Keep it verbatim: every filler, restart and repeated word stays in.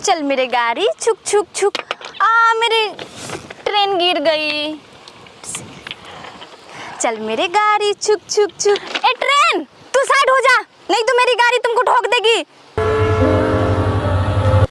चल मेरे गाड़ी छुक छुक छुक। आ मेरी ट्रेन गिर गई। चल मेरे गाड़ी छुक छुक छुक। ए ट्रेन तू साइड हो जा, नहीं तो मेरी गाड़ी